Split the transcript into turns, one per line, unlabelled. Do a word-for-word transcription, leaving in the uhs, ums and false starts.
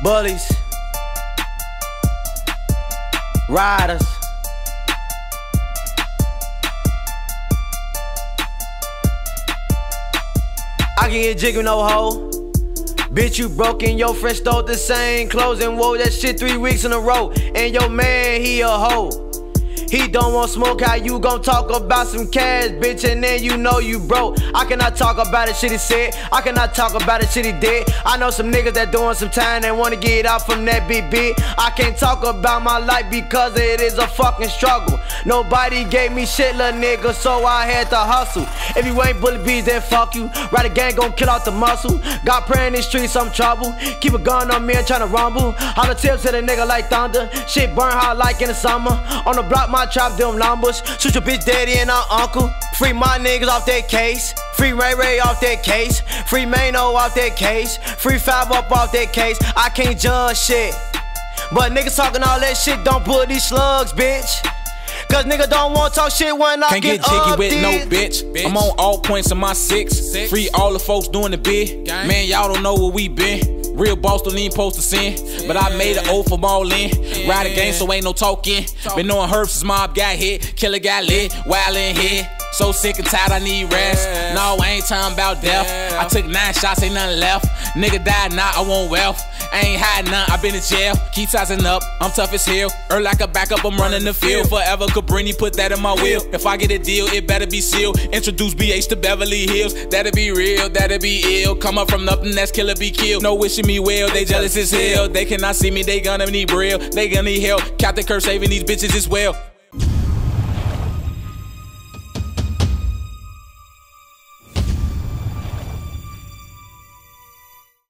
bullies, riders. I can get jiggy with no hoe. Bitch, you broke and your friend stole the same clothes and wore that shit three weeks in a row. And your man, he a hoe. He don't want smoke, how you gon' talk about some cash, bitch, and then you know you broke. I cannot talk about the shit he said, I cannot talk about the shit he did. I know some niggas that doing some time, they wanna get out from that big bit. I can't talk about my life because it is a fucking struggle. Nobody gave me shit, little nigga, so I had to hustle. If you ain't bullet bees, then fuck you. Ride a gang, gon' kill out the muscle. Got prayer in the streets, some trouble. Keep a gun on me and tryna rumble. Holla tips hit a nigga like thunder. Shit burn hot like in the summer. On the block, my trap them numbers. Shoot your bitch daddy and our uncle. Free my niggas off that case. Free Ray Ray off that case. Free Mano off that case. Free Five up off that case. I can't judge shit, but niggas talking all that shit don't pull these slugs, bitch. Cause nigga don't want to talk shit when I
Can't
get,
get jiggy
up
with
this.
no bitch. bitch. I'm on all points of my six. six. Free all the folks doing the bid. Gang. Man, y'all don't know where we been. Real boss don't even post to sin. Yeah. But I made an oath from all in. Yeah. Ride a game so ain't no talking. Talk. Been knowing herbs since mob got hit. Killer got lit, wild in here. So sick and tired, I need rest. Yeah. No, I ain't talking about death. Yeah. I took nine shots, ain't nothing left. Nigga died, now I want wealth. I ain't hiding none, I been in jail. Keep sizing up, I'm tough as hell. Earn like a backup, I'm running the field. Forever Cabrini, put that in my wheel. If I get a deal, it better be sealed. Introduce B H to Beverly Hills. That'll be real, that'll be ill. Come up from nothing, that's killer, be killed. No wishing me well, they jealous as hell. They cannot see me, they gonna need braille. They gonna need help. Captain Kirk saving these bitches as well.